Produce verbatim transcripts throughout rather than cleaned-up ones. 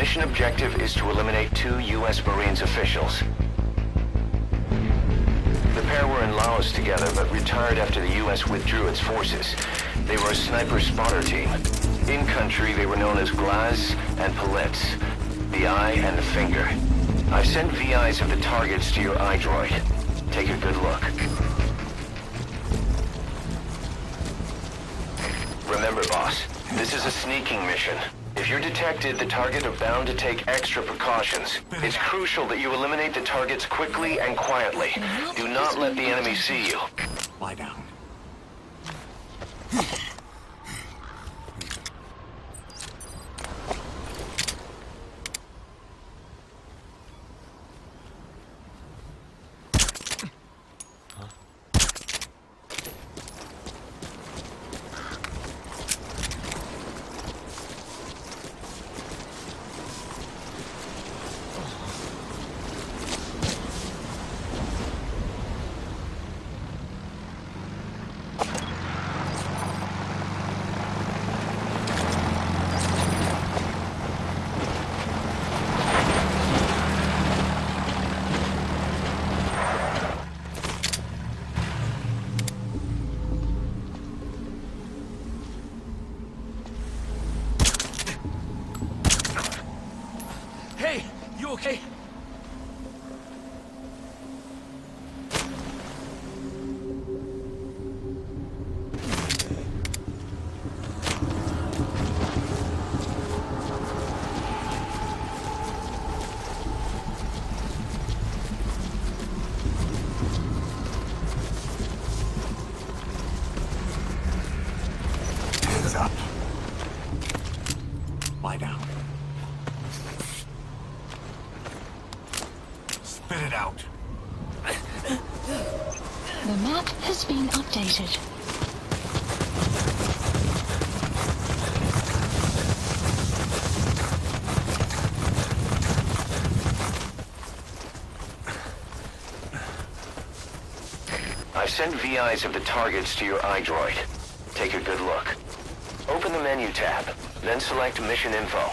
mission objective is to eliminate two U S Marines officials. The pair were in Laos together, but retired after the U S withdrew its forces. They were a sniper spotter team. In country, they were known as Glaz and Palitz, the eye and the finger. I've sent V Is of the targets to your iDroid. Take a good look. Remember, boss, this is a sneaking mission. If you're detected, the target are bound to take extra precautions. It's crucial that you eliminate the targets quickly and quietly. Do not let the enemy see you. Lie down. Hey, you okay? Hands up. Lie down. Spit it out. The map has been updated. I've sent V Is of the targets to your iDroid. Take a good look. Open the menu tab, then select Mission Info.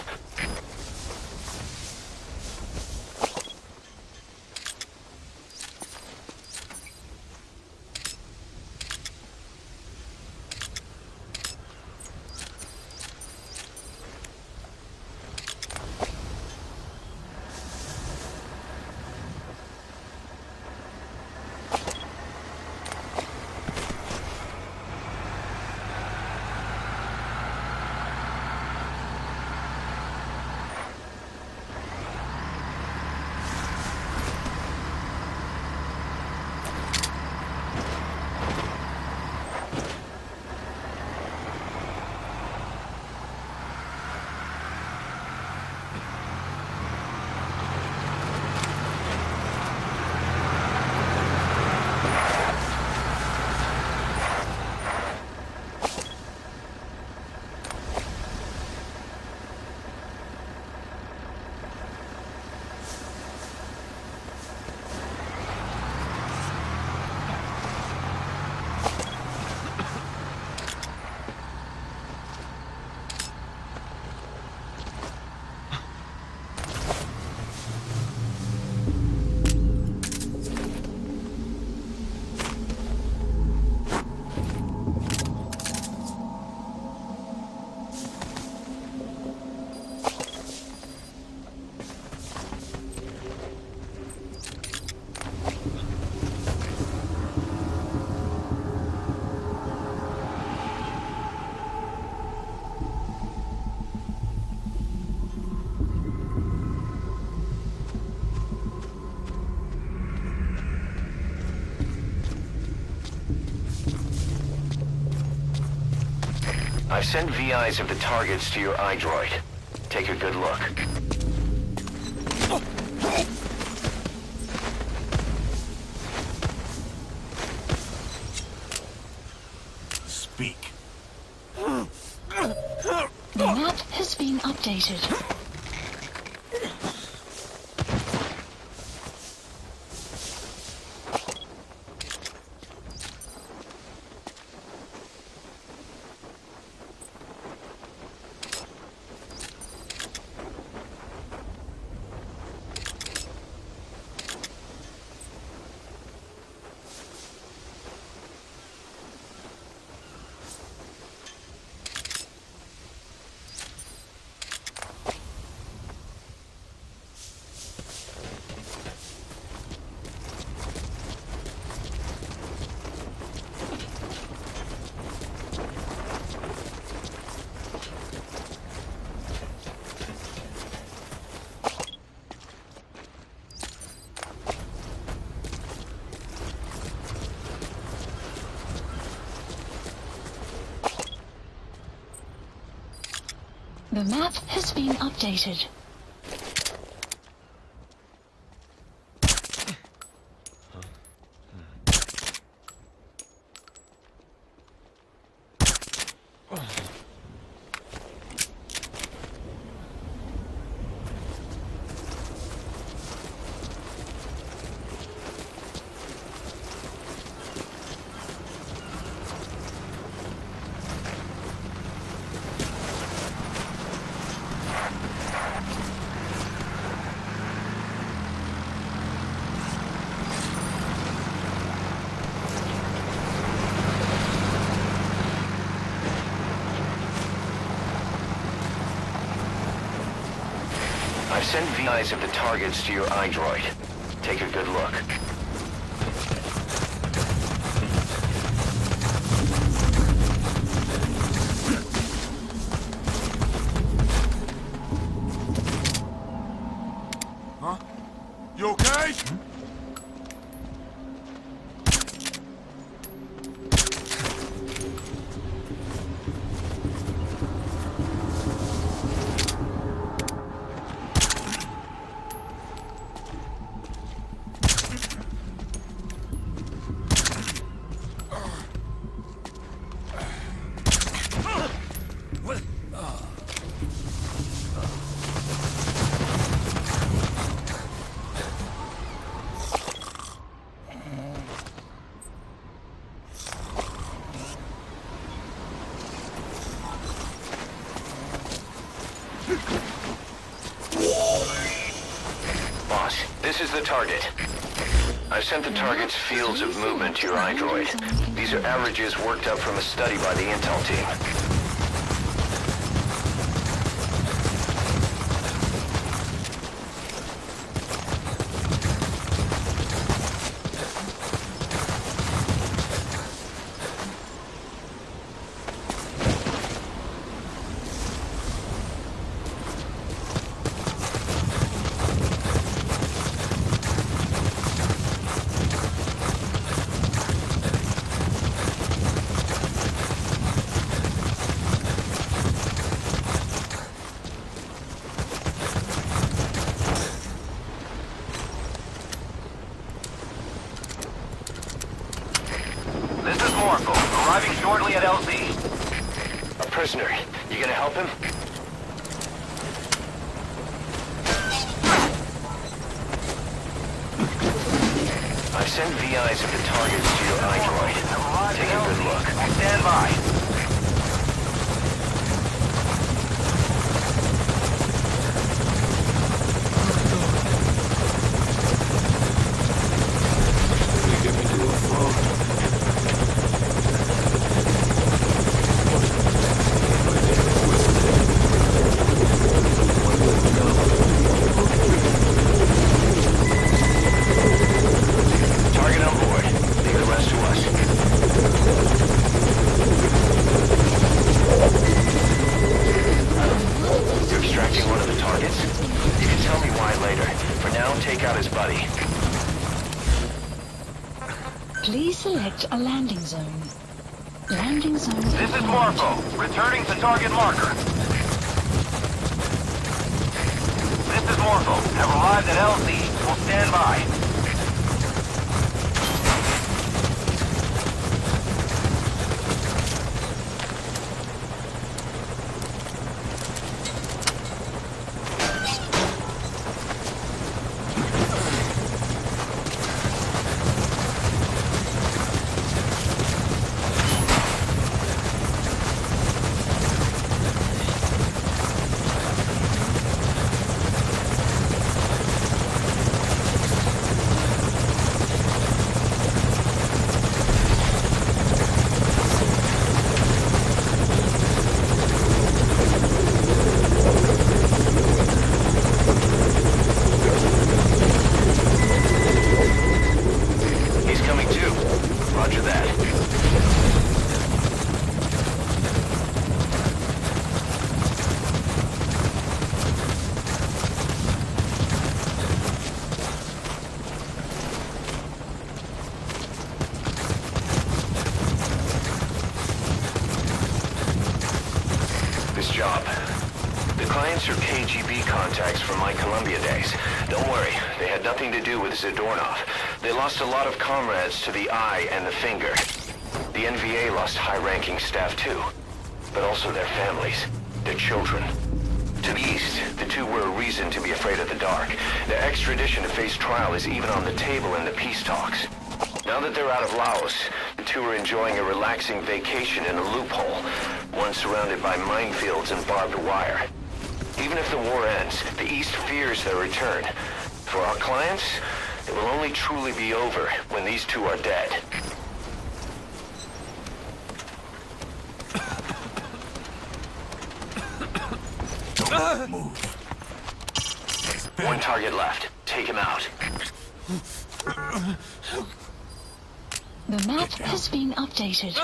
I've sent V Is of the targets to your iDroid. Take a good look. Speak. The map has been updated. The map has been updated. I've sent V Is of the targets to your iDroid. Take a good look. Huh? You okay? Boss, this is the target. I've sent the target's fields of movement to your iDroid. These are averages worked up from a study by the Intel team. This is Morpho, arriving shortly at L Z. A prisoner. You gonna help him? I've sent V Is of the targets to your iDroid. Take a good look. Stand by. Please select a landing zone. Landing zone. This is Morpho, returning to target marker. This is Morpho, have arrived at L Z. Will stand by. contacts from my Columbia days. Don't worry, they had nothing to do with Zadornov. They lost a lot of comrades to the eye and the finger. The N V A lost high-ranking staff too, but also their families, their children. To the east, the two were a reason to be afraid of the dark. Their extradition to face trial is even on the table in the peace talks. Now that they're out of Laos, the two are enjoying a relaxing vacation in a loophole, one surrounded by minefields and barbed wire. Even if the war ends, the East fears their return. For our clients, it will only truly be over when these two are dead. Don't move. One target left. Take him out. The map has been updated.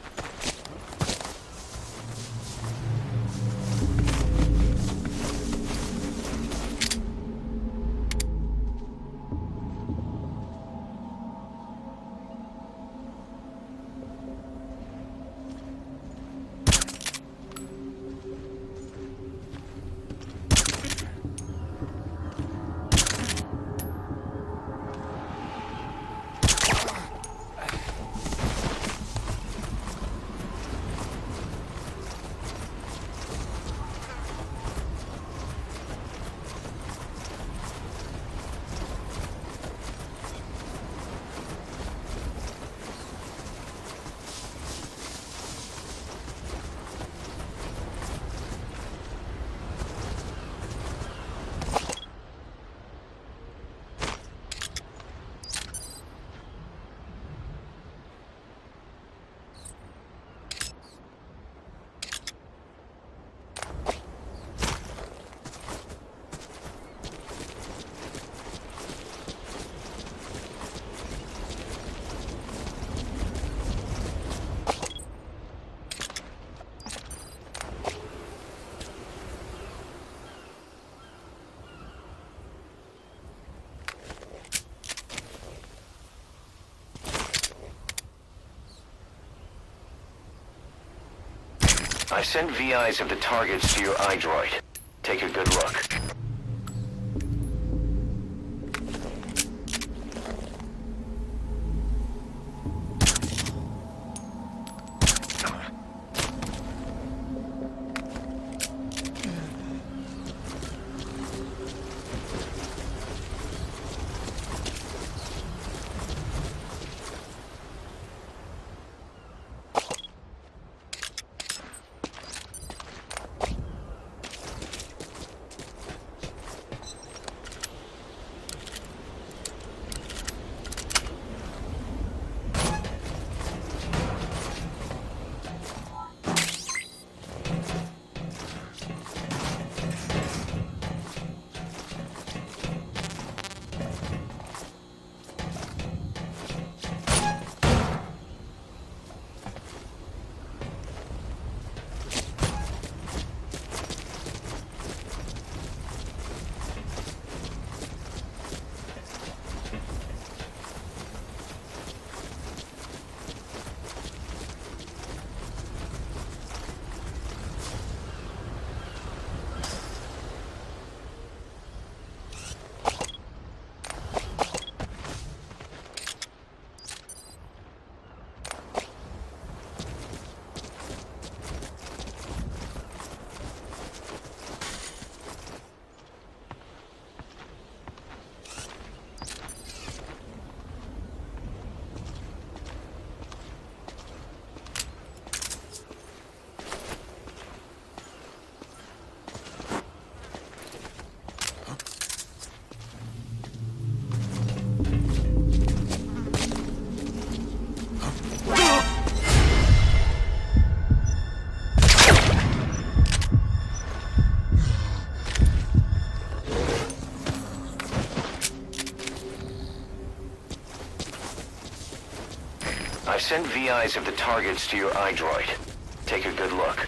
I've sent V Is of the targets to your iDroid. Take a good look. I've sent V Is of the targets to your iDroid. Take a good look.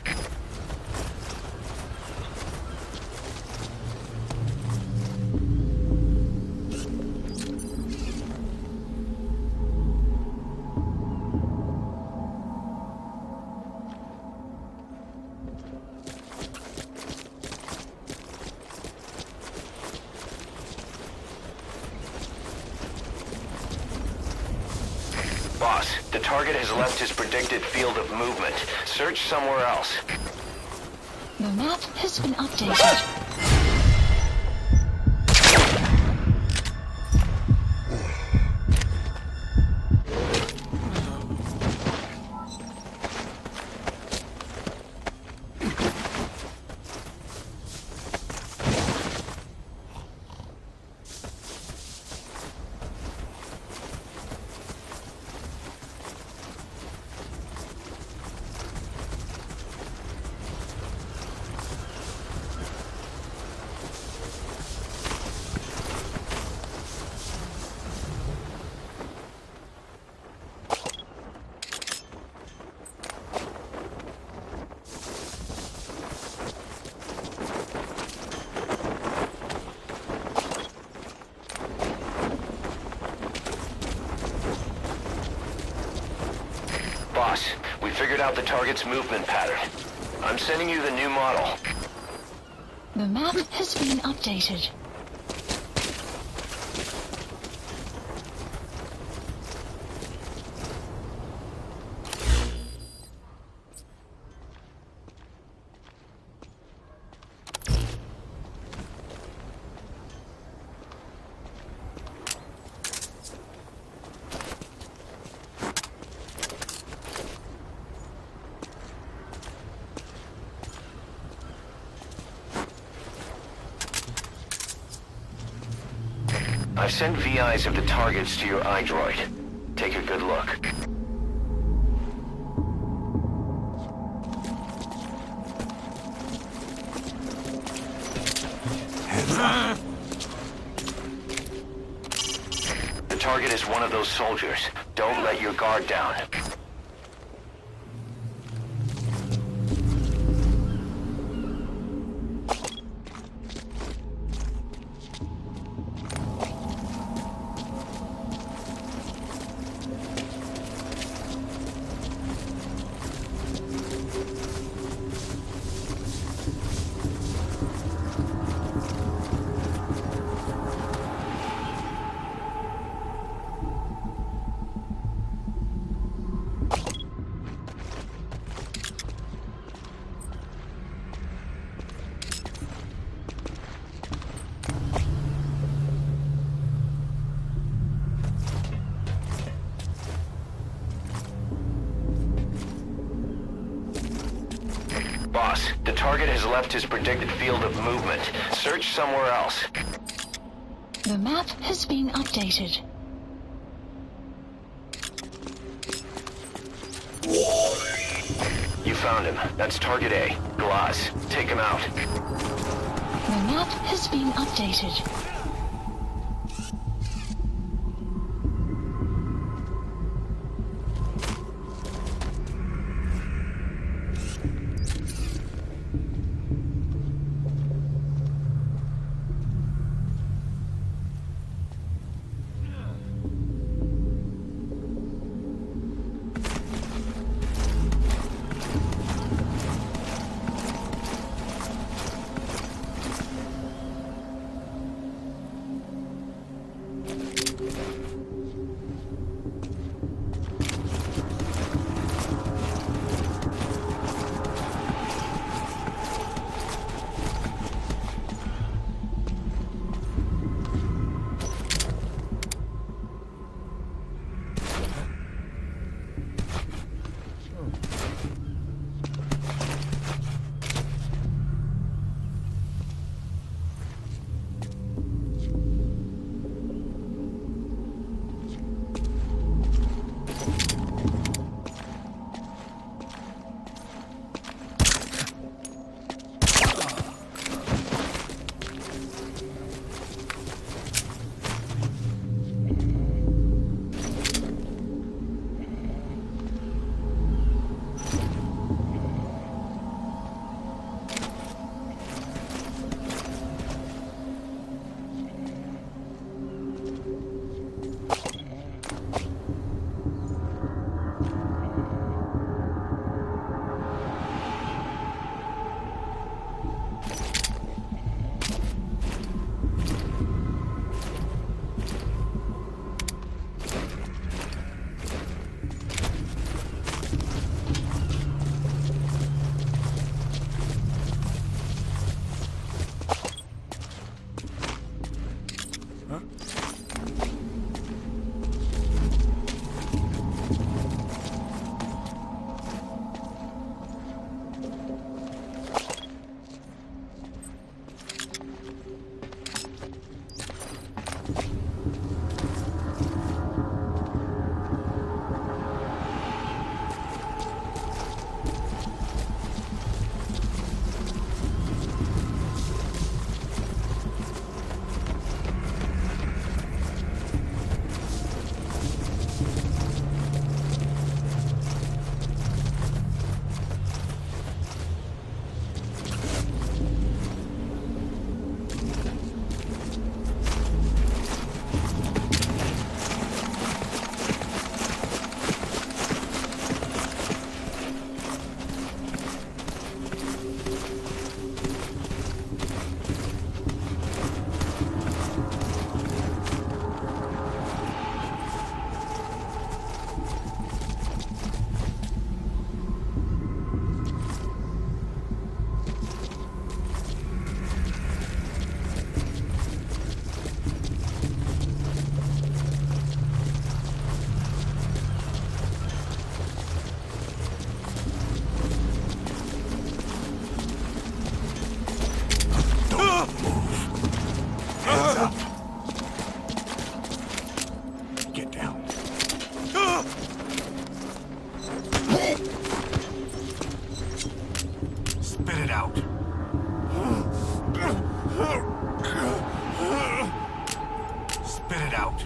Boss, the target has left his predicted field of movement. Search somewhere else. The map has been updated. Boss, we figured out the target's movement pattern. I'm sending you the new model. The map has been updated. I've sent V Is of the targets to your iDroid. Take a good look. Heads up. The target is one of those soldiers. Don't let your guard down. Boss, the target has left his predicted field of movement. Search somewhere else. The map has been updated. You found him. That's target A. Glaz. Take him out. The map has been updated. Get down. Spit it out. Spit it out.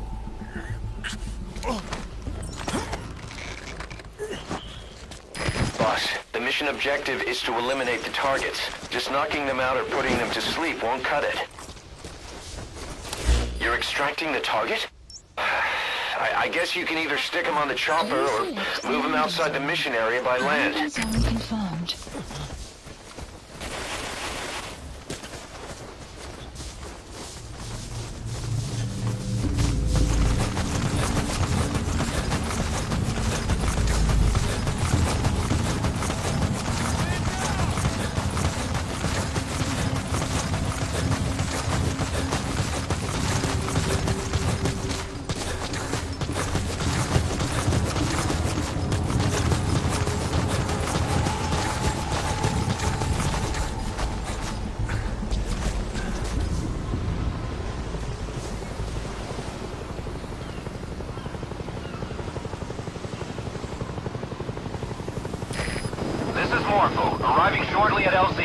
Boss, the mission objective is to eliminate the targets. Just knocking them out or putting them to sleep won't cut it. You're extracting the target? I, I guess you can either stick them on the chopper or move them outside the mission area by land. Zone confirmed. Morpho, arriving shortly at L Z.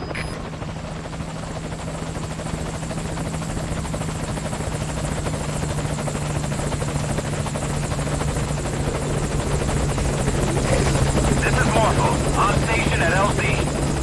This is Morpho, on station at L Z.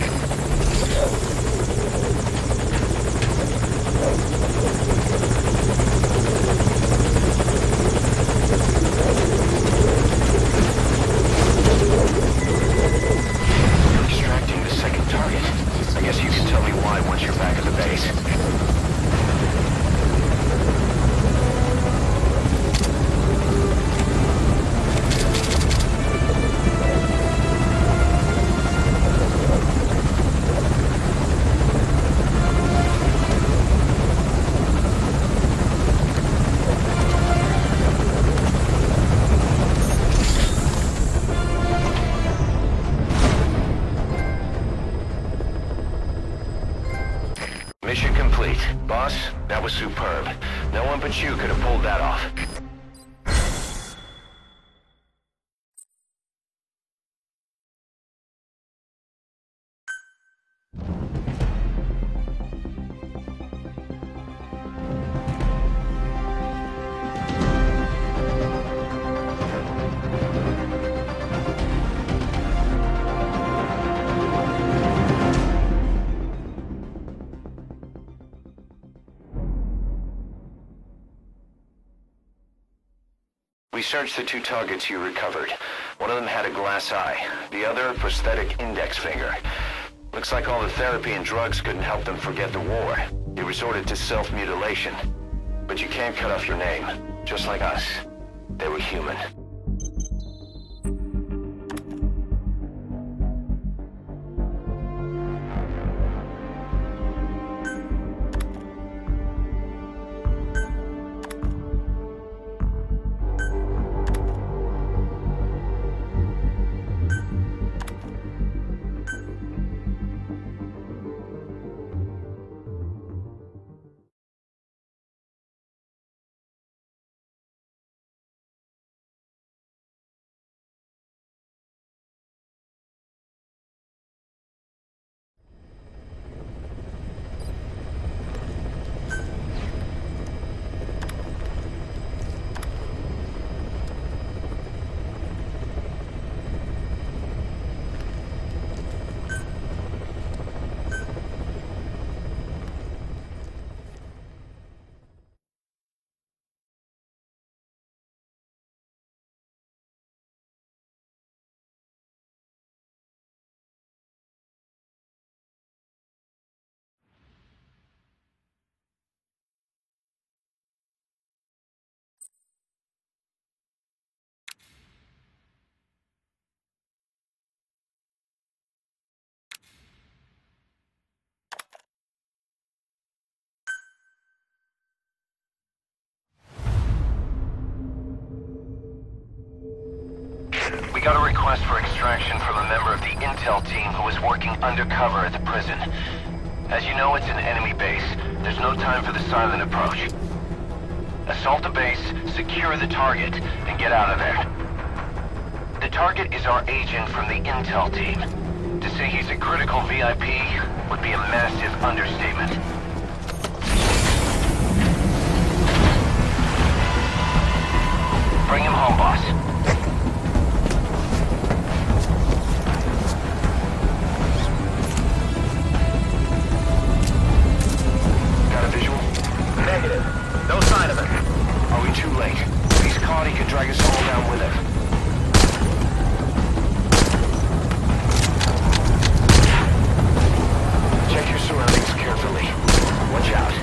Mission complete. Boss, that was superb. No one but you could have pulled that off. We searched the two targets you recovered. One of them had a glass eye, the other a prosthetic index finger. Looks like all the therapy and drugs couldn't help them forget the war. They resorted to self-mutilation. But you can't cut off your name. Just like us. They were human. We got a request for extraction from a member of the intel team who is working undercover at the prison. As you know, it's an enemy base. There's no time for the silent approach. Assault the base, secure the target, and get out of there. The target is our agent from the intel team. To say he's a critical V I P would be a massive understatement. Bring him home, boss. Got a visual? Negative. No sign of it. Are we too late? If he's caught, he could drag us all down with him. Check your surroundings carefully. Watch out.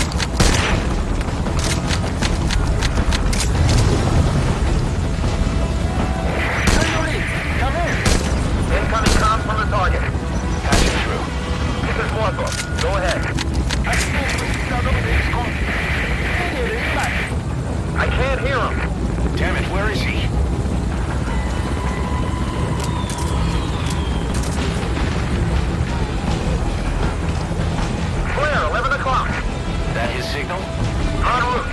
Come in. Incoming comms from the target. Patching through. This is Warthog. Go ahead. I can't hear him. Damn it, where is he? Clear, eleven o'clock. That his signal? En route.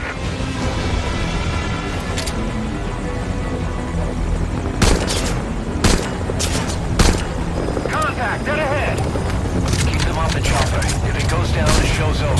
Contact, dead ahead. Keep them off the chopper. If it goes down, the show's over.